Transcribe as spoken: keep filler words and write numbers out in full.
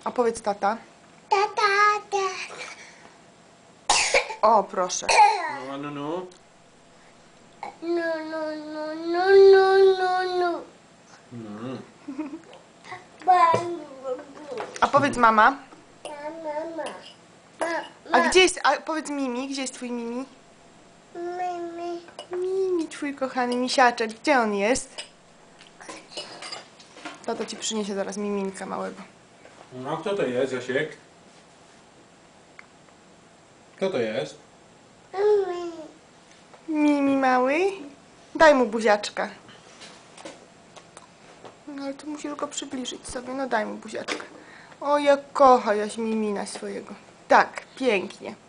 A powiedz tata. Tata, tata. O, proszę. No, no, no. No, no, no, no, no, no, no. Mm. A powiedz mama. Mama. A gdzie jest, a powiedz Mimi, gdzie jest twój Mimi? Mimi. Mimi, twój kochany misiaczek, gdzie on jest? Tato ci przyniesie zaraz Miminka małego. No, a kto to jest, Jasiek? Kto to jest? Mimi. Mimi mały? Daj mu buziaczka. No ale tu musisz go przybliżyć sobie, no daj mu buziaczka. O, jak kocha Jaś Mimina swojego. Tak, pięknie.